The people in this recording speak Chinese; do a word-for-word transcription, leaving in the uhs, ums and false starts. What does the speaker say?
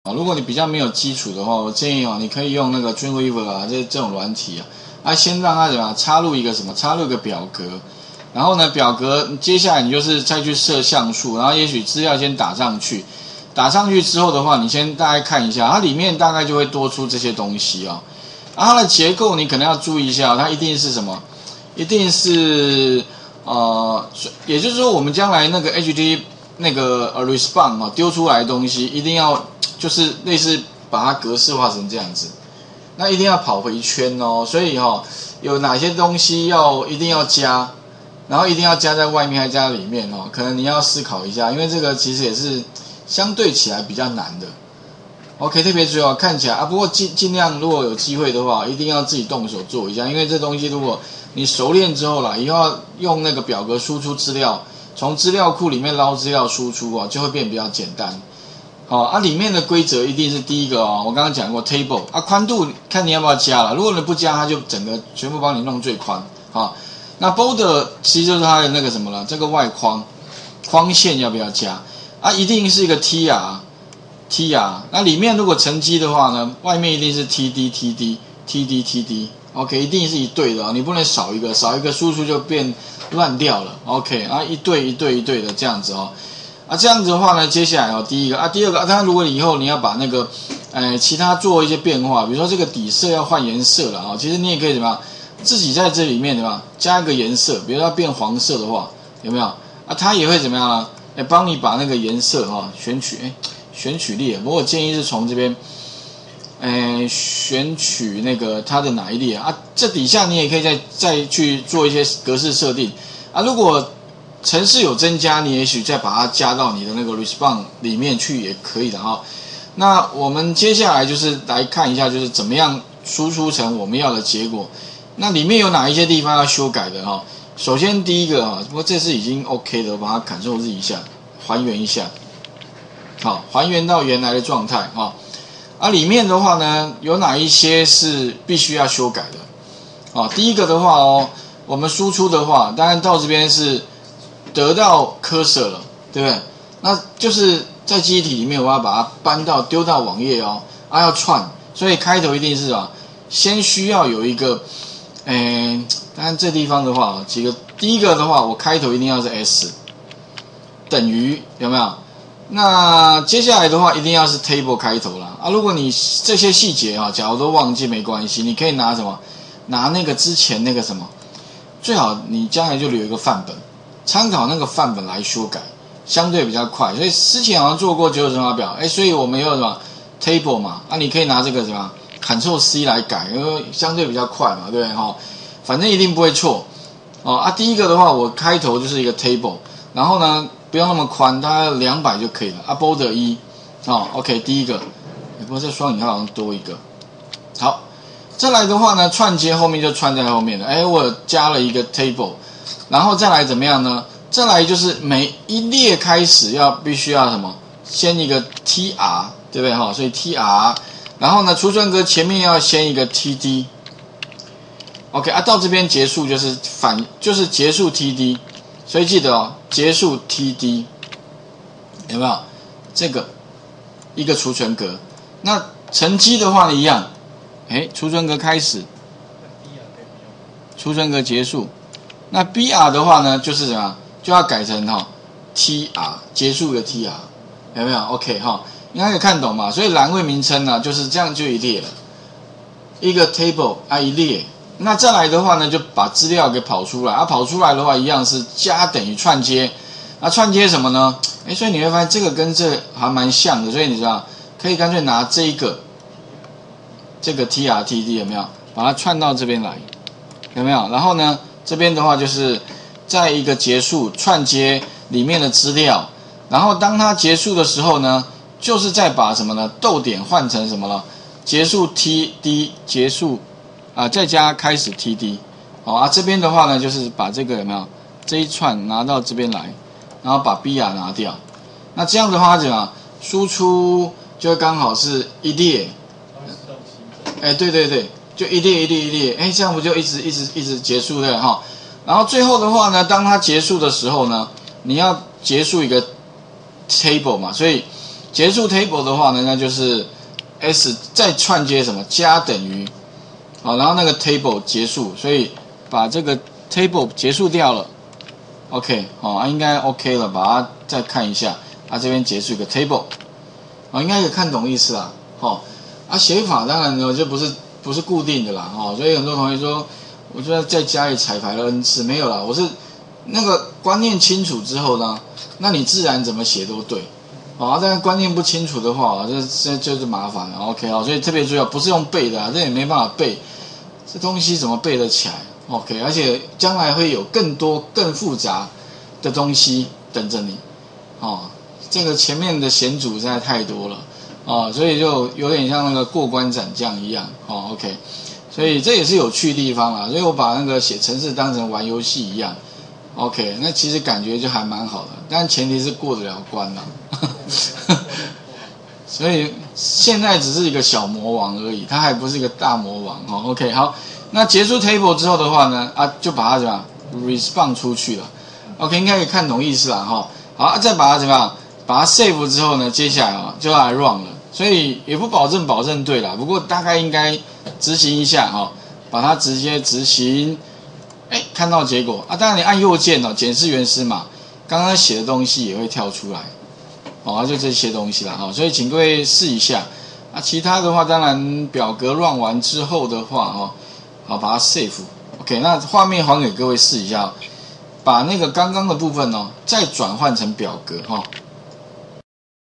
如果你比较没有基础的话，我建议哦，你可以用那个 Dreamweaver 啊，这这种软体啊，啊，先让它怎么样插入一个什么，插入一个表格，然后呢，表格接下来你就是再去设像素，然后也许资料先打上去，打上去之后的话，你先大概看一下，它里面大概就会多出这些东西哦。啊，它的结构你可能要注意一下，它一定是什么？一定是呃，也就是说，我们将来那个 H T T P 那个呃 response 啊丢出来的东西，一定要。就是类似把它格式化成这样子，那一定要跑回圈哦。所以哈、哦，有哪些东西要一定要加，然后一定要加在外面还加在里面哦，可能你要思考一下，因为这个其实也是相对起来比较难的。OK， 特别注意哦，看起来啊，不过尽尽量如果有机会的话，一定要自己动手做一下，因为这东西如果你熟练之后啦，以后要用那个表格输出资料，从资料库里面捞资料输出哦，就会变比较简单。好、哦、啊，里面的规则一定是第一个哦，我刚刚讲过 table 啊，宽度看你要不要加了，如果你不加，它就整个全部帮你弄最宽啊、哦。那 border 其实就是它的那个什么了，这个外框框线要不要加啊？一定是一个 T R T R， 那里面如果乘积的话呢，外面一定是 T D T D T D T D，OK， 一定是一对的哦，你不能少一个，少一个输出就变乱掉了 ，OK， 啊一对一对一对的这样子哦。啊，这样子的话呢，接下来哦，第一个啊，第二个啊，当然如果以后你要把那个，呃，其他做一些变化，比如说这个底色要换颜色了啊、哦，其实你也可以怎么样，自己在这里面对吧，加一个颜色，比如说要变黄色的话，有没有？啊，它也会怎么样呢？来帮你把那个颜色哈、哦、选取，哎，选取列。不过我建议是从这边，呃，选取那个它的哪一列啊？这底下你也可以再再去做一些格式设定啊，如果程式有增加，你也许再把它加到你的那个 response 里面去也可以的哈。那我们接下来就是来看一下，就是怎么样输出成我们要的结果。那里面有哪一些地方要修改的哈？首先第一个哈，不过这次已经 OK 的，我把它 Ctrl Z 一下，还原一下，好，还原到原来的状态哈。啊，里面的话呢，有哪一些是必须要修改的？啊，第一个的话哦，我们输出的话，当然到这边是。得到 cursor 了，对不对？那就是在记忆体里面，我要把它搬到丢到网页哦，啊要串，所以开头一定是啊，先需要有一个，诶，当然这地方的话，几个，第一个的话，我开头一定要是 s， 等于有没有？那接下来的话，一定要是 table 开头啦，啊，如果你这些细节啊，假如都忘记没关系，你可以拿什么？拿那个之前那个什么，最好你将来就留一个范本。参考那个范本来修改，相对比较快。所以之前好像做过九九乘法表，哎，所以我们有什么 table 嘛？啊，你可以拿这个什么 Ctrl C 来改，因为相对比较快嘛，对不对？哈、哦，反正一定不会错。哦啊，第一个的话，我开头就是一个 table， 然后呢不用那么宽，大概两百就可以了。啊 ，border 一，哦 ，OK， 第一个，不过这双引号好像多一个。好，再来的话呢，串接后面就串在后面了。哎，我加了一个 table。然后再来怎么样呢？再来就是每一列开始要必须要什么？先一个 T R， 对不对哈？所以 T R， 然后呢，储存格前面要先一个 T D。OK 啊，到这边结束就是反，就是结束 T D， 所以记得哦，结束 T D， 有没有？这个一个储存格。那乘积的话一样，哎，储存格开始，储存格结束。那 B R 的话呢，就是什么？就要改成哈、哦、T R 结束的 T R， 有没有 ？OK 哈、哦，应该可以看懂嘛？所以栏位名称呢，就是这样就一列了，一个 table 啊一列。那再来的话呢，就把资料给跑出来啊，跑出来的话一样是加等于串接。那串接什么呢？哎，所以你会发现这个跟这还蛮像的，所以你知道可以干脆拿这一个这个 T R T D 有没有？把它串到这边来，有没有？然后呢？这边的话就是在一个结束串接里面的资料，然后当它结束的时候呢，就是再把什么呢？逗点换成什么了？结束 T D 结束啊、呃，再加开始 T D， 好啊，这边的话呢，就是把这个有没有这一串拿到这边来，然后把 B R 拿掉，那这样的话怎么输出就刚好是一列，哎，对对对。就一列一列一列，哎，这样不就一直一直一直结束了哈？然后最后的话呢，当它结束的时候呢，你要结束一个 table 嘛，所以结束 table 的话呢，那就是 s 再串接什么加等于，好，然后那个 table 结束，所以把这个 table 结束掉了。OK， 好、啊，应该 OK 了，把它再看一下，啊这边结束一个 table， 啊应该可以看懂意思啦，好、哦，啊写法当然呢就不是不是固定的啦，哦，所以很多同学说，我就要在家里彩排了 n 次，没有啦，我是那个观念清楚之后呢，那你自然怎么写都对。啊，但是观念不清楚的话，这这就是麻烦了。OK 啊，所以特别注意，不是用背的啊，这也没办法背，这东西怎么背得起来 ？OK， 而且将来会有更多更复杂的东西等着你。哦，这个前面的险阻实在太多了啊，所以就有点像那个过关斩将一样。哦 ，OK， 所以这也是有趣的地方啦。所以我把那个写程式当成玩游戏一样。OK， 那其实感觉就还蛮好的，但前提是过得了关啦。所以现在只是一个小魔王而已，它还不是一个大魔王哦。OK， 好，那结束 table 之后的话呢，啊，就把它怎么样 respond 出去了。OK， 应该可以看懂意思啦哈。好，再把它怎么样，把它 save 之后呢，接下来啊就要来 run 了。所以也不保证保证对啦，不过大概应该执行一下哈，把它直接执行。哎，看到结果啊！当然你按右键哦，检视原始码，刚刚写的东西也会跳出来，哦，就这些东西啦，哈、哦，所以请各位试一下。啊，其他的话，当然表格乱完之后的话，哈、哦，好，把它 save。OK， 那画面还给各位试一下、哦，把那个刚刚的部分哦，再转换成表格，哈、哦。